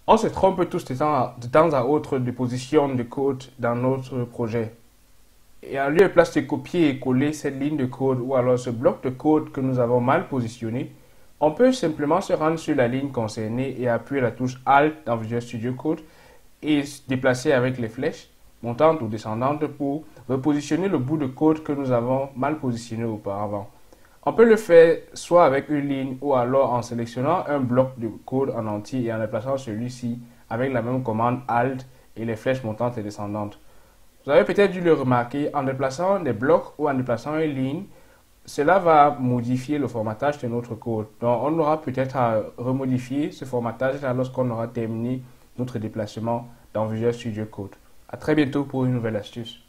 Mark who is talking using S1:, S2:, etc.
S1: On se trompe tous de temps à autre de position de code dans notre projet. Et en lieu et place de copier et coller cette ligne de code ou alors ce bloc de code que nous avons mal positionné, on peut simplement se rendre sur la ligne concernée et appuyer la touche Alt dans Visual Studio Code et se déplacer avec les flèches montantes ou descendantes pour repositionner le bout de code que nous avons mal positionné auparavant. On peut le faire soit avec une ligne ou alors en sélectionnant un bloc de code en entier et en déplaçant celui-ci avec la même commande Alt et les flèches montantes et descendantes. Vous avez peut-être dû le remarquer, en déplaçant des blocs ou en déplaçant une ligne, cela va modifier le formatage de notre code. Donc, on aura peut-être à remodifier ce formatage lorsqu'on aura terminé notre déplacement dans Visual Studio Code. À très bientôt pour une nouvelle astuce.